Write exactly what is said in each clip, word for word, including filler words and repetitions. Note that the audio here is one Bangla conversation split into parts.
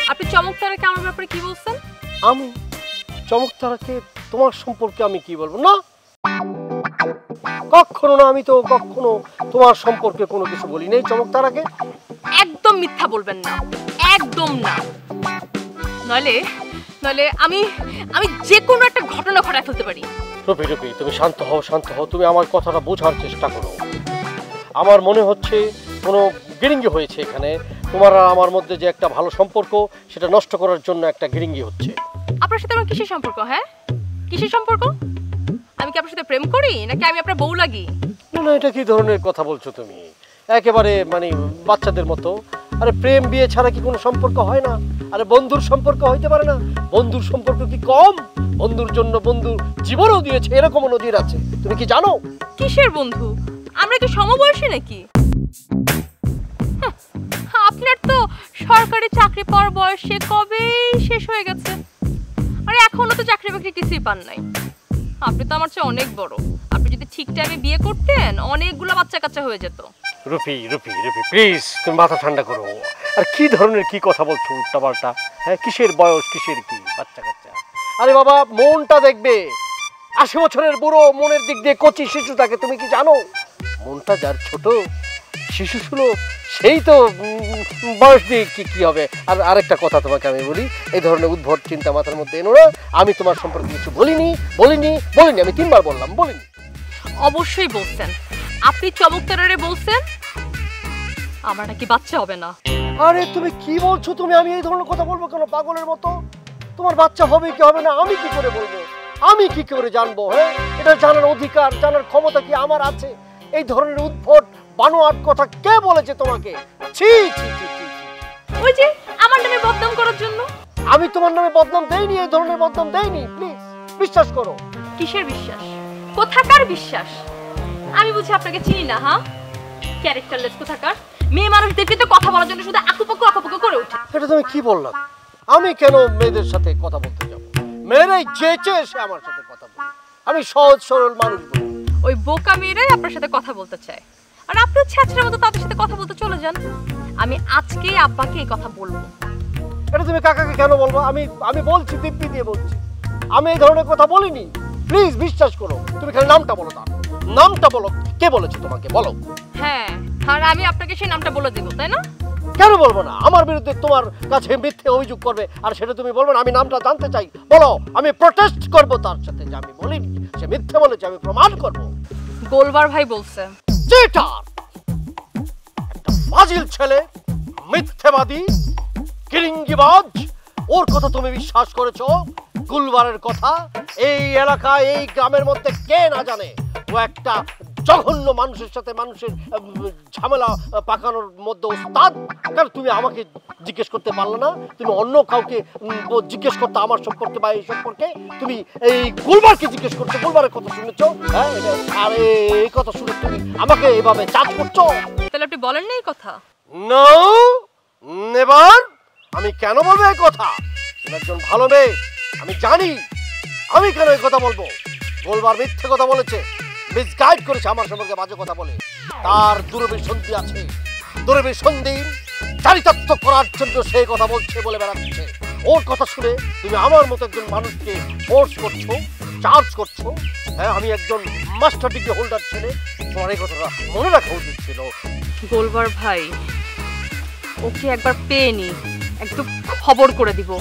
আপনি চমক তারাকে আমার ব্যাপারে কি বলছেন? আমি চমক তারাকে তোমার সম্পর্কে আমি কি বলবো? না, কখনো না, আমি তো কখনো তোমার সম্পর্কে কোনো কিছু বলি নাই চমক তারাকে। একদম মিথ্যা বলবেন না, একদম না, নইলে নইলে আমি আমি যে কোনো একটা ঘটনা ঘটায় ফেলতে পারি। রুপি রুপি তুমি শান্ত হও, শান্ত হও, তুমি আমার কথাটা বোঝার চেষ্টা করো। আমার মনে হচ্ছে কোনো গিরিঙ্গি হয়েছে এখানে, তোমার আর আমার মধ্যে যে একটা ভালো সম্পর্ক সেটা নষ্ট করার জন্য একটা গিরিঙ্গি হচ্ছে। আপনার সাথে আমার কিসের সম্পর্ক? হ্যাঁ, কিসের সম্পর্ক? আমি কি আপনার সাথে প্রেম করি নাকি আমি আপনার বউ লাগি? না না, এটা কি ধরনের কথা বলছো তুমি? একেবারে মানে বাচ্চাদের মতো। আরে প্রেম বিয়ে ছাড়া কি কোনো সম্পর্ক হয় না? আরে বন্ধুর সম্পর্ক হইতে পারে না? বন্ধুর সম্পর্ক কি কম? বন্ধুর জন্য বন্ধু জীবনও দিয়েছে, এরকমও নদীর আছে, তুমি কি জানো? কিসের বন্ধু? আমরা কি সমবয়সী নাকি? আপনার তো সরকারি চাকরি পাওয়ার বয়স সে কবেই শেষ হয়ে গেছে, আর এখনো তো চাকরি বাকরি কিছুই পান নাই। আপনি তো আমার চেয়ে অনেক বড়। আপনি যদি ঠিক টাইমে বিয়ে করতেন অনেকগুলো বাচ্চা কাচ্চা হয়ে যেত। রুপি রুপি রুপি প্লিজ তুমি মাথা ঠান্ডা করো। আর কি ধরনের কি কথা বলছো উল্টাপাল্টা? হ্যাঁ, কিসের বয়স, কিসের কি বাচ্চা কাচ্চা? আরে বাবা, মনটা দেখবে। আশি বছরের বুড়ো মনের দিক দিয়ে কচি শিশু থাকে, তুমি কি জানো? মনটা যার ছোট শিশু ছিল সেই তো বয়স দিয়ে কি কি হবে। আর আরেকটা কথা তোমাকে আমি বলি, এই ধরনের উদ্ভট চিন্তা মাথার মধ্যে এনো না। আমি তোমার সম্পর্কে কিছু বলিনি বলিনি বলিনি আমি তিনবার বললাম, বলিনি। অবশ্যই বলছেন, আপনি চমৎকারে বলছেন আমার নাকি বাচ্চা হবে না। আরে তুমি কি বলছো? তুমি আমি এই ধরনের কথা বলবো কেন পাগলের মতো? তোমার বাচ্চা হবে কি হবে না আমি কি করে বলবো? আমি কি করে জানবো? হ্যাঁ, এটা জানার অধিকার, জানার ক্ষমতা কি আমার আছে? এই ধরনের উদ্ভট বানোয়াট কথা কে বলেছে তোমাকে? ছি ছি ছি ছি। ওই যে আমার নামে বদনাম করার জন্য। আমি তোমার নামে বদনাম দেইনি, এই ধরনের বদনাম দেইনি, প্লিজ বিশ্বাস করো। কিসের বিশ্বাস? কোথাকার বিশ্বাস? আমি বুঝি আপনাকে চিনি না? হ্যাঁ, ক্যারেক্টারলেস কোথাকার। মেয়ে মানুষদেরকে তো কথা বলার জন্য শুধু আকুপাকু আকুপাকু করে ওঠে। এটা তুমি কি বললা? আমি কেন মেয়েদের সাথে কথা বলতে যাব? মেয়েরাই চেয়েছে সে আমার সাথে কথা বলে। আমি সহজ সরল মানুষ বলি। ওই বোকা মেয়েরাই আপনার সাথে কথা বলতে চায়, আর আপনি ছেঁচড়ার মতো তাদের সাথে কথা বলতে চলে যান। আমি আজকেই আব্বাকে এই কথা বলবো। এটা তুমি কাকাকে কেন বলবো? আমি আমি বলছি, দিব্যি দিয়ে বলছি, আমি এই ধরনের কথা বলিনি। প্লিজ বিশ্বাস করো। তুমি খালি নামটা বলো, তার নামটা বলো। কে বলেছে তোমাকে? বলো। হ্যাঁ, আর আমি আপনাকে সেই নামটা বলে দেবো, তাই না? কেন বলবো না? আমার বিরুদ্ধে তোমার কাছে মিথ্যে অভিযোগ করবে আর সেটা তুমি বলবে না? আমি নামটা জানতে চাই, বলো। আমি প্রটেস্ট করবো তার সাথে যে আমি বলিনি, সে মিথ্যে বলেছে, আমি প্রমাণ করবো। গোলবার ভাই বলছে। যেটা একটা ফাজিল ছেলে, মিথ্যেবাদী, কিরিঙ্গিবাজ, ওর কথা তুমি বিশ্বাস করেছো? গুলবারের কথা এই এলাকায়, এই গ্রামের মধ্যে কে না জানে? ও একটা জঘন্য মানুষের সাথে মানুষের ঝামেলা পাকানোর মধ্যে ওস্তাদ। কারণ তুমি আমাকে জিজ্ঞেস করতে পারলে না? তুমি অন্য কাউকে জিজ্ঞেস করতে আমার সম্পর্কে বা এই সম্পর্কে? তুমি এই গুলবারকে জিজ্ঞেস করছো, গুলবারের কথা শুনেছো? হ্যাঁ, আর এই কথা শুনে তুমি আমাকে এভাবে চার্জ করছো? তাহলে আপনি বলেন না এই কথা? No never. আমি কেন বলবো এই কথা? তুমি একজন ভালো মেয়ে, আমি জানি। আমি কেন এই কথা বলবো? গোলবার মিথ্যে কথা বলেছে, মিসগাইড করেছে আমার সম্পর্কে, বাজে কথা বলে। তার দুরভিসন্ধি আছে, দুরভিসন্ধি চারিতার্থ করার জন্য সেই কথা বলছে বলে বেড়াচ্ছে। ওর কথা শুনে তুমি আমার মতো একজন মানুষকে ফোর্স করছো, চার্জ করছো। হ্যাঁ, আমি একজন মাস্টার ডিগ্রি হোল্ডার ছেলে, তোমার এই কথাটা মনে রাখা উচিত ছিল। গোলবার ভাই, ওকে একবার পেয়ে নি, একটু খবর করে দিব।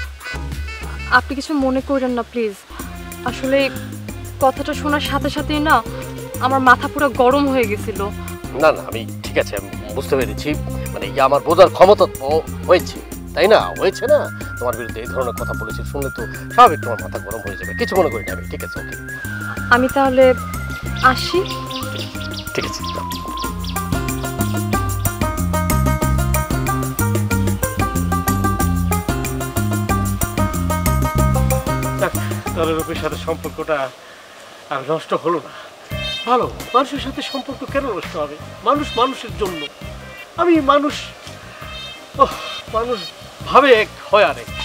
আপনি কিছু মনে করেন না প্লিজ। আসলে কথাটা শোনার সাথে সাথেই না আমার মাথা পুরো গরম হয়ে গেছিল। না না, আমি ঠিক আছে, আমি বুঝতে পেরেছি। মানে ইয়ে আমার বোঝার ক্ষমতা হয়েছে, তাই না? হয়েছে না? তোমার বিরুদ্ধে এই ধরনের কথা বলেছি শুনলে তো স্বাভাবিক তোমার মাথা গরম হয়ে যাবে। কিছু মনে করি না আমি, ঠিক আছে? ওকে, আমি তাহলে আসি। ঠিক আছে। তাহলে রূপের সাথে সম্পর্কটা আর নষ্ট হলো না। ভালো মানুষের সাথে সম্পর্ক কেন নষ্ট হবে? মানুষ মানুষের জন্য। আমি মানুষ, মানুষ ভাবে এক হয় আরেক।